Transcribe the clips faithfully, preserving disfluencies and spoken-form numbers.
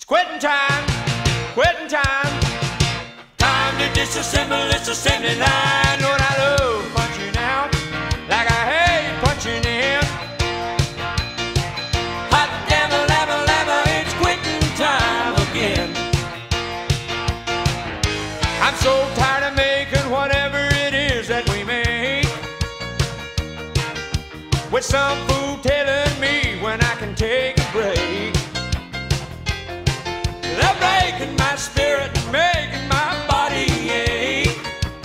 quitting time, quitting time. Time to disassemble this assembly line. Lord, I love punching out like I hate punching in. Hot damn a lava lava, it's quitting time again. I'm so tired of making whatever it is that we make, with some fool telling me when I can take a break. They're breaking my spirit and making my body ache,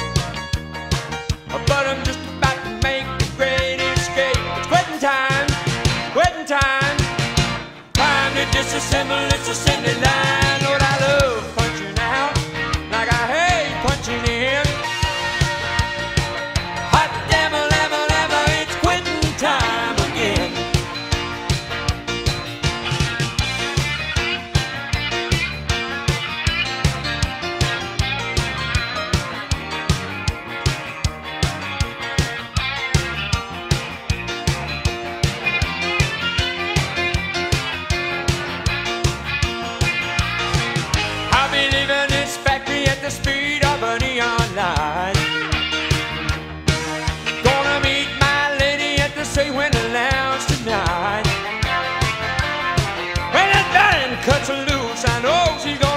but I'm just about to make the great escape. It's quitting time, quitting time. Time to disassemble this assembly line. Lord, I love punching out like I hate punching in. Hot damn a lava lava, it's quitting time again. I'll be leaving this factory at the speed of a neon light. Gonna meet my lady at the Say Winter Lounge tonight. When that band cuts loose, I know she's gonna